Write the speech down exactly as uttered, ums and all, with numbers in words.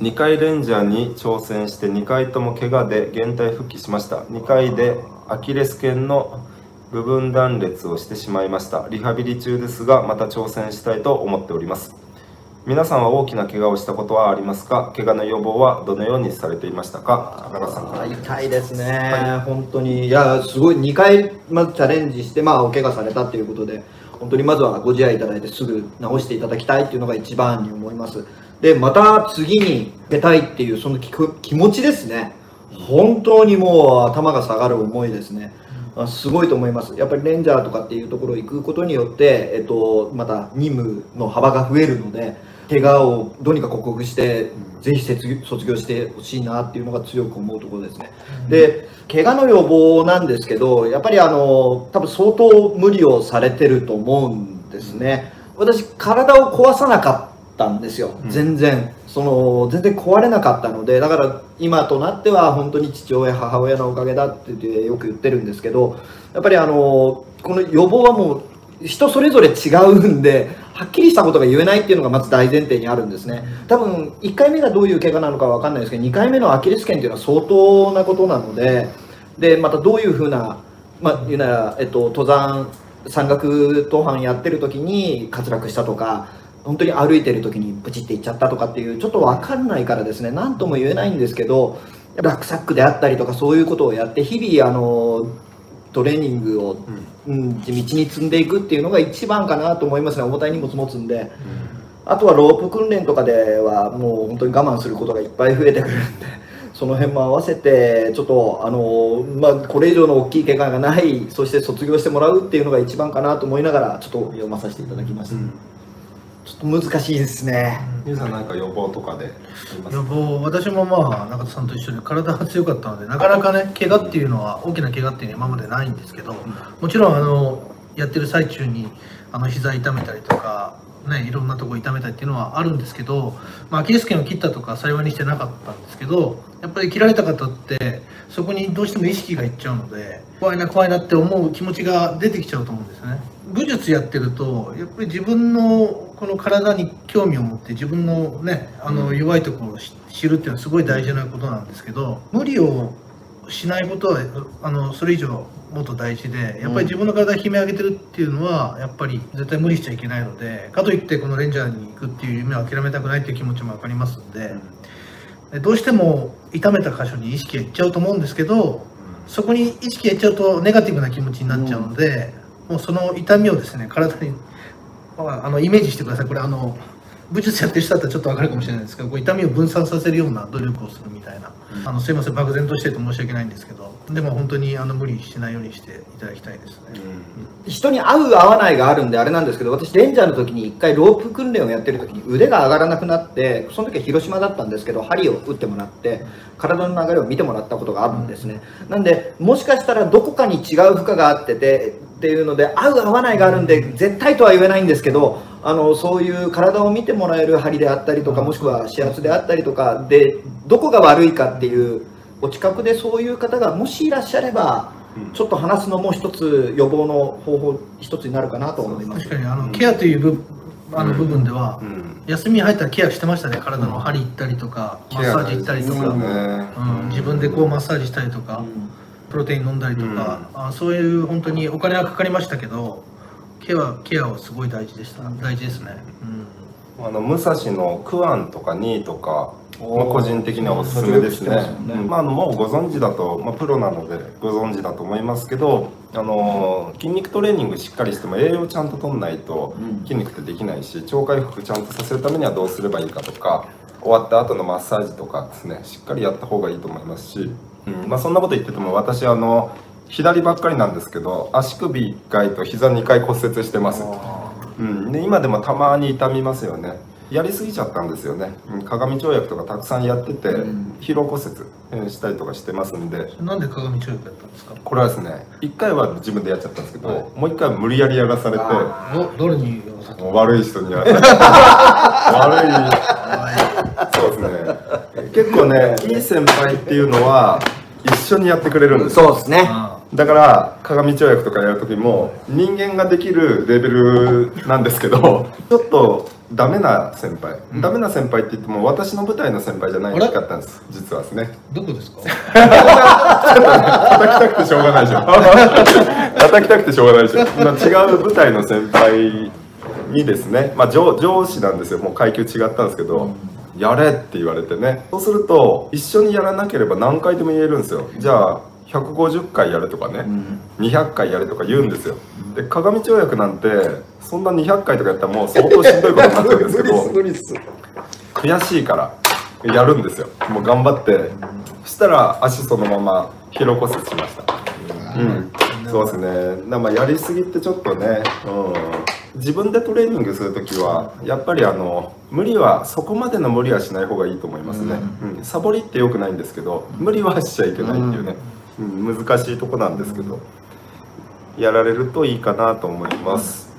にかいレンジャーに挑戦してにかいとも怪我で減退復帰しました。にかいでアキレス腱の部分断裂をしてしまいました。リハビリ中ですがまた挑戦したいと思っております。皆さんは大きな怪我をしたことはありますか？怪我の予防はどのようにされていましたか？高田さんから。 痛いですね、 はい、 本当に。いや、すごいにかいまずチャレンジして、まあ、お怪我されたということで、本当にまずはご自愛いただいてすぐ治していただきたいっていうのが一番に思います。で、また次に出たいっていうその気持ちですね。本当にもう頭が下がる思いですね。すごいと思います。やっぱりレンジャーとかっていうところに行くことによって、えっと、また任務の幅が増えるので、怪我をどうにか克服して、ぜひ卒業してほしいなっていうのが強く思うところですね。で、怪我の予防なんですけど、やっぱりあの多分相当無理をされてると思うんですね。私、体を壊さなかったんですよ、全然。その全然壊れなかったので、だから今となっては本当に父親母親のおかげだってよく言ってるんですけど、やっぱりあのこの予防はもう人それぞれ違うんで、はっきりしたことが言えないっていうのがまず大前提にあるんですね。多分いっかいめがどういう怪我なのかは分かんないですけど、にかいめのアキレス腱っていうのは相当なことなので、でまたどういうふうな、まあ、言うなら、えっと、登山山岳登山やってる時に滑落したとか、本当に歩いてる時にブチっていっちゃったとかっていう、ちょっと分かんないからですね、何とも言えないんですけど、ラックサックであったりとかそういうことをやって日々あのトレーニングを、うん、地道に積んでいくっていうのが一番かなと思いますね。重たい荷物持つんで、うん、あとはロープ訓練とかではもう本当に我慢することがいっぱい増えてくるんで、その辺も合わせてちょっとあの、まあ、これ以上の大きい怪我がない、そして卒業してもらうっていうのが一番かなと思いながらちょっと読まさせていただきました。うん、ちょっと難しいですね。 ゆうさん、何か予防とかで予防、私もまあ中田さんと一緒で体が強かったので、なかなかね怪我っていうのは、大きな怪我っていうのは今までないんですけど、もちろんあのやってる最中にあの膝痛めたりとかね、いろんなとこ痛めたりっていうのはあるんですけど、まあ、アキレス腱を切ったとか幸いにしてなかったんですけど、やっぱり切られた方ってそこにどうしても意識がいっちゃうので、怖いな怖いなって思う気持ちが出てきちゃうと思うんですよね。武術やってるとやっぱり自分のこの体に興味を持って自分のね、あの弱いところを知るっていうのはすごい大事なことなんですけど、無理をしないことはあのそれ以上もっと大事で、やっぱり自分の体を悲鳴上げてるっていうのはやっぱり絶対無理しちゃいけないので、かといってこのレンジャーに行くっていう夢を諦めたくないっていう気持ちも分かりますんで、どうしても痛めた箇所に意識がいっちゃうと思うんですけど、そこに意識がいっちゃうとネガティブな気持ちになっちゃうので、もうその痛みをですね体にあのイメージしてください。これあの武術やってる人だったらちょっと分かるかもしれないですけど、こう痛みを分散させるような努力をするみたいな、うん、あのすいません漠然としてて申し訳ないんですけど、でも本当にあの無理しないようにしていただきたいですね。 うん、人に合う合わないがあるんであれなんですけど、私レンジャーの時に一回ロープ訓練をやってる時に腕が上がらなくなって、その時は広島だったんですけど針を打ってもらって体の流れを見てもらったことがあるんですね。なんでもしかしたらどこかに違う負荷があっててっていうので、合う合わないがあるんで絶対とは言えないんですけど、あのそういう体を見てもらえる針であったりとか、もしくは指圧であったりとかでどこが悪いかっていうお近くでそういう方がもしいらっしゃれば、ちょっと話すのも一つ予防の方法一つになるかなと思います。 確かにあのケアという部あの部分では、うん、休み入ったらケアしてましたね。体の針行ったりとか、マッサージ行ったりとか、ね、うん、自分でこうマッサージしたりとか、うん、プロテイン飲んだりとか、うん、あそういう本当にお金はかかりましたけど、ケアケアはすごい大事でした。大事ですね。 うん、あの武蔵のクアンとかニーとか、まあ、個人的にはおすすめですね。まあ、あのもうご存知だと、まあ、プロなのでご存知だと思いますけど、あの筋肉トレーニングしっかりしても栄養ちゃんと取んないと筋肉ってできないし、腸回復ちゃんとさせるためにはどうすればいいかとか、終わった後のマッサージとかですね、しっかりやった方がいいと思いますし、うんまあ、そんなこと言ってても私あの左ばっかりなんですけど、足首いっかいと膝にかい骨折してます。うん、で今でもたまに痛みますよね。やりすぎちゃったんですよね。鏡跳躍とかたくさんやってて、うん、疲労骨折したりとかしてますんで。 なんで鏡跳躍やったんですか？ これはですね、いっかいは自分でやっちゃったんですけど、はい、もういっかいは無理やりやらされて、 誰に悪い人にやらされて悪いそうですね、結構ねいい先輩っていうのは一緒にやってくれるんですよ。 そうですね。 だから鏡跳躍とかやる時も人間ができるレベルなんですけど、ちょっとダメな先輩、 うん、 ダメな先輩って言っても私の舞台の先輩じゃないかったんです、実はですね。 どこですか？ ちょっとね、叩きたくてしょうがないでしょ。叩きたくてしょうがないでしょ。まあ、違う舞台の先輩にですね、まあ、上, 上司なんですよ。もう階級違ったんですけど、うん、やれって言われてね。そうすると一緒にやらなければ何回でも言えるんですよ。じゃあひゃくごじゅっかいやれとかね、うん、にひゃっかいやれとか言うんですよ。で鏡跳躍なんてそんなにひゃっかいとかやったらもう相当しんどいことになっちゃうんですけど悔しいからやるんですよ。もう頑張って、そしたら足そのまま疲労骨折しました。うん、そうですね。だまあやりすぎってちょっとね、うん、自分でトレーニングするときはやっぱりあの無理はそこまでの無理はしない方がいいと思いますね。うんうん、サボりって良くないんですけど無理はしちゃいけないっていうね、うん、難しいとこなんですけどやられるといいかなと思います。